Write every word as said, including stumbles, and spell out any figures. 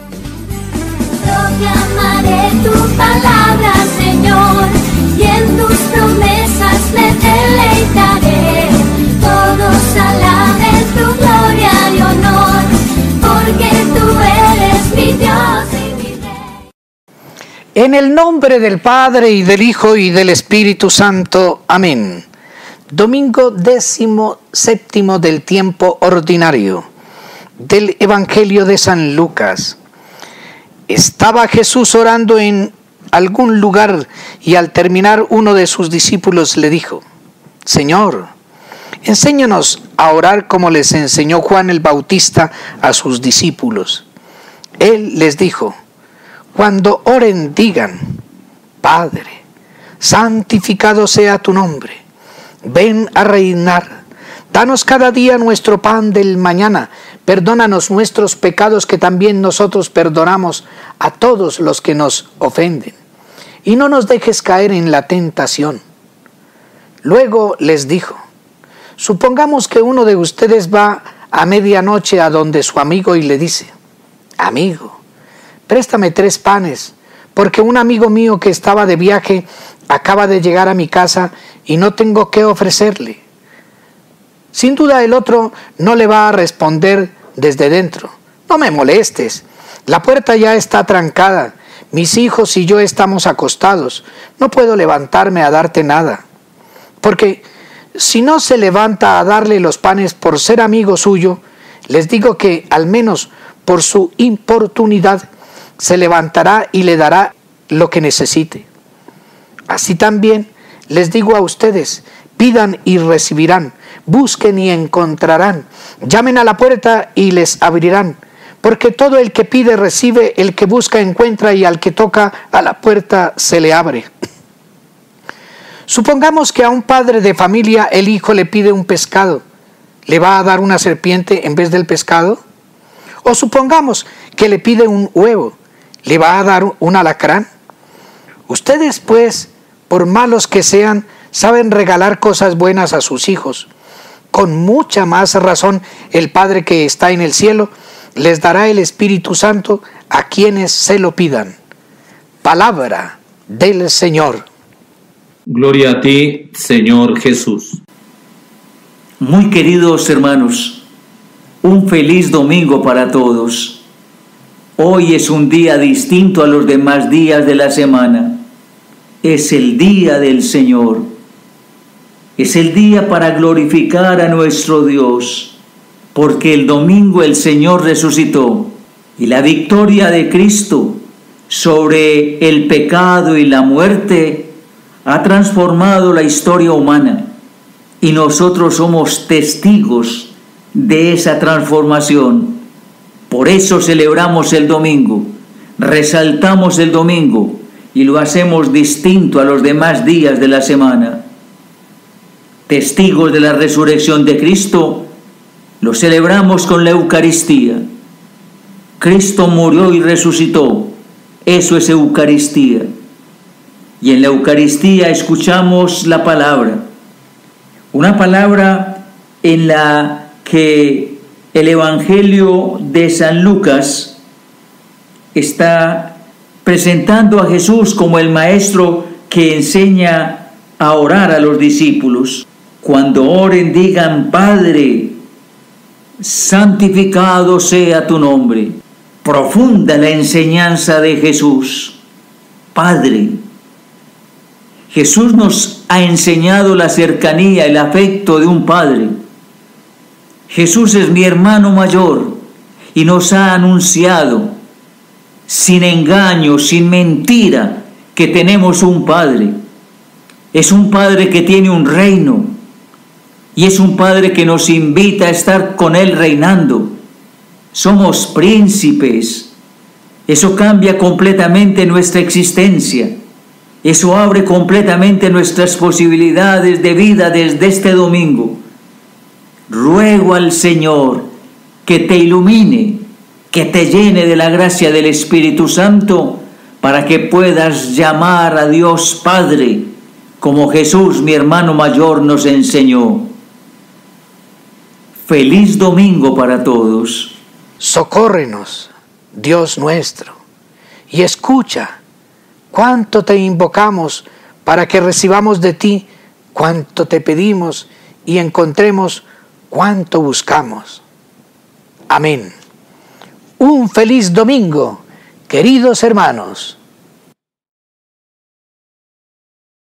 Proclamaré tu palabra, Señor, y en tus promesas me deleitaré. Todos alaben tu gloria y honor, porque tú eres mi Dios y mi Rey. En el nombre del Padre, y del Hijo, y del Espíritu Santo. Amén. Domingo décimo séptimo del tiempo ordinario del Evangelio de San Lucas. Estaba Jesús orando en algún lugar y al terminar uno de sus discípulos le dijo: Señor, enséñanos a orar como les enseñó Juan el Bautista a sus discípulos. Él les dijo: cuando oren digan: Padre, santificado sea tu nombre, ven a reinar, danos cada día nuestro pan del mañana, perdónanos nuestros pecados que también nosotros perdonamos a todos los que nos ofenden, y no nos dejes caer en la tentación. Luego les dijo: supongamos que uno de ustedes va a medianoche a donde su amigo y le dice: amigo, préstame tres panes, porque un amigo mío que estaba de viaje acaba de llegar a mi casa y no tengo qué ofrecerle. Sin duda el otro no le va a responder desde dentro: no me molestes, la puerta ya está trancada, mis hijos y yo estamos acostados, no puedo levantarme a darte nada. Porque si no se levanta a darle los panes por ser amigo suyo, les digo que al menos por su importunidad se levantará y le dará lo que necesite. Así también les digo a ustedes: pidan y recibirán, busquen y encontrarán, llamen a la puerta y les abrirán, porque todo el que pide recibe, el que busca encuentra, y al que toca a la puerta se le abre. Supongamos que a un padre de familia el hijo le pide un pescado, ¿le va a dar una serpiente en vez del pescado? O supongamos que le pide un huevo, ¿le va a dar un alacrán? Ustedes pues, por malos que sean, saben regalar cosas buenas a sus hijos. Con mucha más razón el Padre que está en el cielo les dará el Espíritu Santo a quienes se lo pidan. Palabra del Señor. Gloria a ti, Señor Jesús. Muy queridos hermanos, un feliz domingo para todos. Hoy es un día distinto a los demás días de la semana. Es el día del Señor. Es el día para glorificar a nuestro Dios, porque el domingo el Señor resucitó y la victoria de Cristo sobre el pecado y la muerte ha transformado la historia humana, y nosotros somos testigos de esa transformación. Por eso celebramos el domingo, resaltamos el domingo y lo hacemos distinto a los demás días de la semana. Testigos de la resurrección de Cristo, lo celebramos con la Eucaristía. Cristo murió y resucitó, eso es Eucaristía. Y en la Eucaristía escuchamos la palabra, una palabra en la que el Evangelio de San Lucas está presentando a Jesús como el maestro que enseña a orar a los discípulos. Cuando oren digan: Padre, santificado sea tu nombre. Profunda la enseñanza de Jesús. Padre. Jesús nos ha enseñado la cercanía, el afecto de un padre. Jesús es mi hermano mayor y nos ha anunciado, sin engaño, sin mentira, que tenemos un Padre. Es un Padre que tiene un reino y es un Padre que nos invita a estar con Él reinando. Somos príncipes. Eso cambia completamente nuestra existencia. Eso abre completamente nuestras posibilidades de vida desde este domingo. Ruego al Señor que te ilumine, que te llene de la gracia del Espíritu Santo, para que puedas llamar a Dios Padre, como Jesús, mi hermano mayor, nos enseñó. Feliz domingo para todos. Socórrenos, Dios nuestro, y escucha cuánto te invocamos para que recibamos de ti cuánto te pedimos y encontremos cuánto buscamos. Amén. Un feliz domingo, queridos hermanos.